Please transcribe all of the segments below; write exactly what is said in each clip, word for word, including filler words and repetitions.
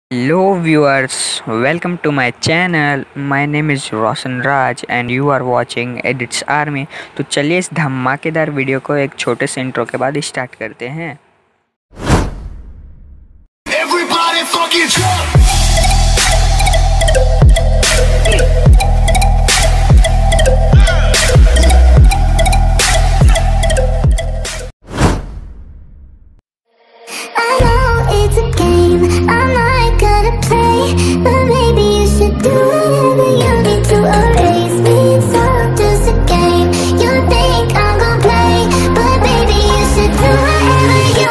Hello viewers, welcome to my channel. My name is Roshan Raj and you are watching Edits Army। तो चलिए इस धमाकेदार video को एक छोटे से इंट्रो के बाद स्टार्ट करते हैं। Everybody fucking jump! I know it's a game, I'm not gonna play, but maybe you should do whatever you need to erase me. It's all just a game, you think I'm gonna play, but baby you should do whatever you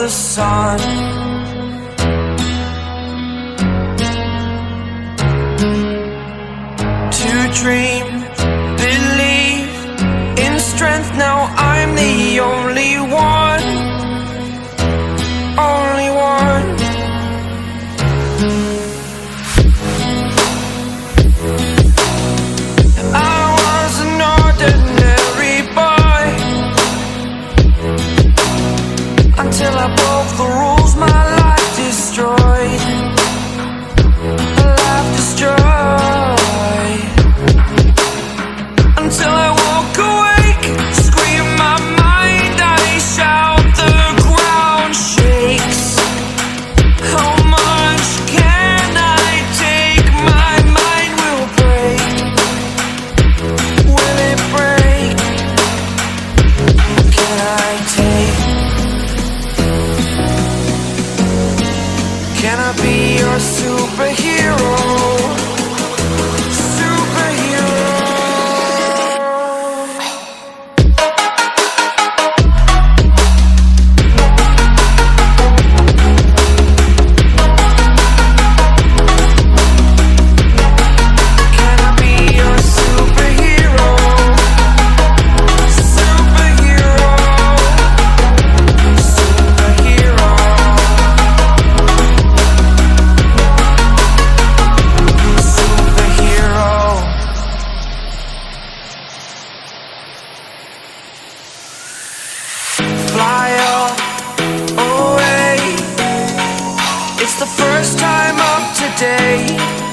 the sun. To dream, believe in strength. Now I'm the only one, only one. I was an ordinary boy until I broke the rules. My life destroyed, life destroyed. Until I woke awake, scream my mind, I shout, the ground shakes. How much can I take? My mind will break. Will it break? Can I take? Can I be your superhero? Superhero. Can I be your superhero? Superhero. Superhero. Superhero. Fly away. It's the first time of today.